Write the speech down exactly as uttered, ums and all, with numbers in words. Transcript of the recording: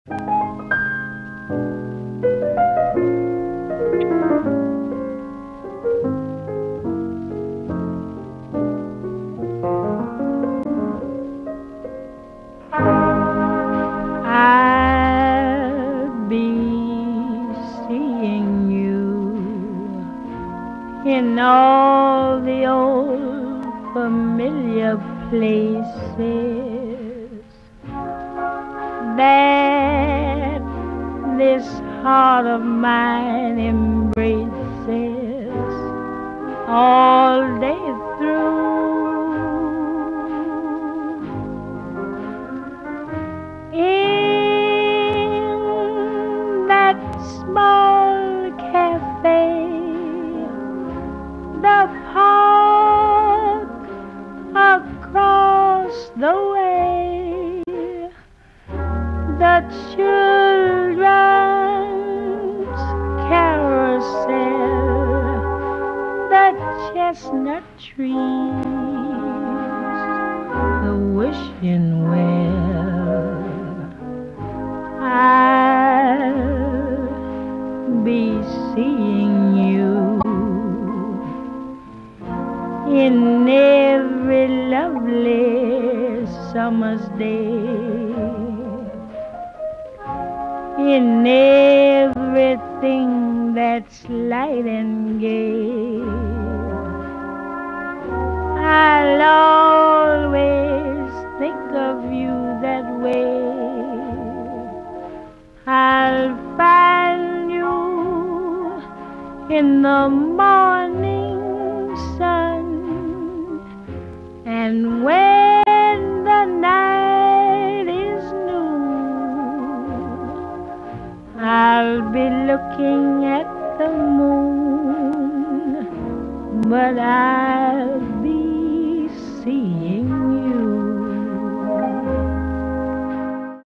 I'll be seeing you in all the old familiar places that this heart of mine embraces all day through. In that small cafe, the park across the way, the children's carousel, the chestnut trees, the wishing well. I'll be seeing you in every lovely summer's day, in everything that's light and gay. I'll always think of you that way. I'll find you in the morning sun, and when the night is new, I'll be looking at the moon, but I'll